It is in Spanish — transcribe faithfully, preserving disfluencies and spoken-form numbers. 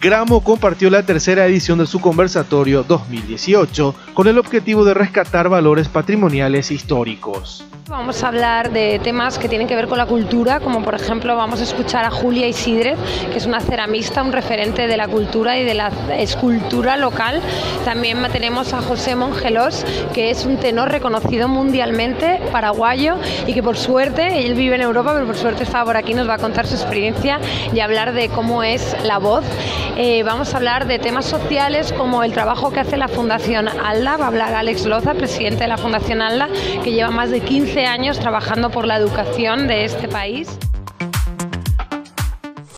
Gramo compartió la tercera edición de su conversatorio dos mil dieciocho con el objetivo de rescatar valores patrimoniales históricos. Vamos a hablar de temas que tienen que ver con la cultura, como por ejemplo vamos a escuchar a Julia Isidrez, que es una ceramista, un referente de la cultura y de la escultura local. También tenemos a José Mongelós, que es un tenor reconocido mundialmente, paraguayo, y que por suerte, él vive en Europa, pero por suerte está por aquí, nos va a contar su experiencia y hablar de cómo es la voz. Eh, vamos a hablar de temas sociales como el trabajo que hace la Fundación ALDA. Va a hablar Alex Loza, presidente de la Fundación ALDA, que lleva más de quince años trabajando por la educación de este país.